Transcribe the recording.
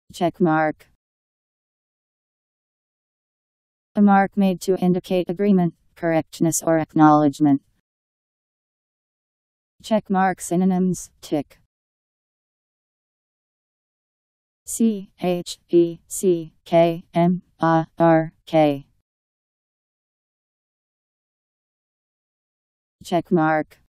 Checkmark. A mark made to indicate agreement, correctness or acknowledgement. Checkmark synonyms: tick, CHECKMARK. Checkmark.